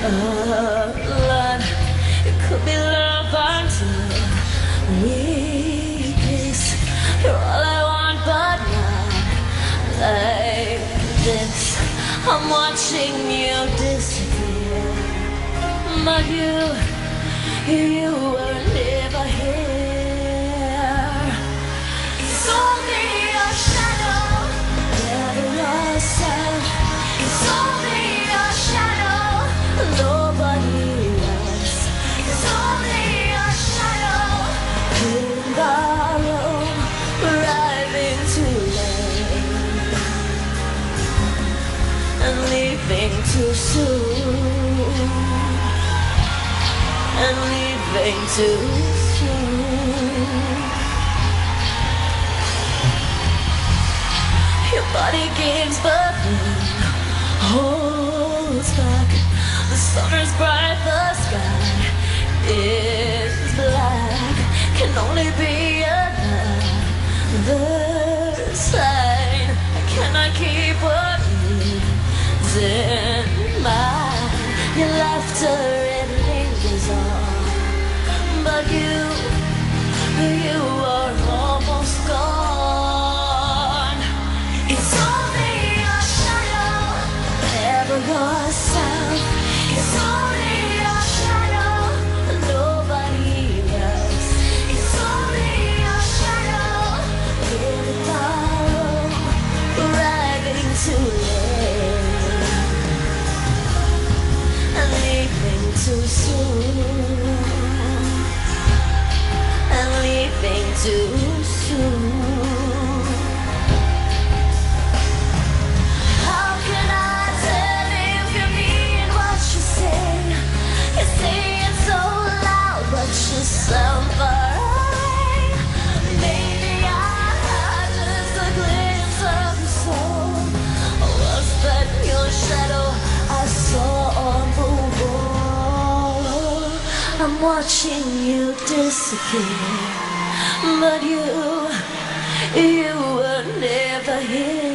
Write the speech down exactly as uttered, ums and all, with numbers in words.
Uh, love, it could be love until we kiss. You're all I want, but not like this. I'm watching you disappear, but you, you were never here. It's only a shadow, never yourself. It's only a shadow, nobody else. It's only a shadow in the room, arriving too late and leaving too soon, and leaving too soon. Your body gives but then holds back. The summer's bright, the sky is black. Can only be another sign. I cannot keep what is in mind. Your laughter, it lingers on, but you, you are almost gone. It's only a shadow, never yourself. It's only a shadow, nobody else. It's only a shadow in the dark, arriving too late and leaving too soon, and leaving too soon. How can I tell if you mean what you say? You say it so loud, but you sound far away. Maybe I had just a glimpse of your soul, or was that your shadow I saw on the wall? I'm watching you disappear, but you, you were never here.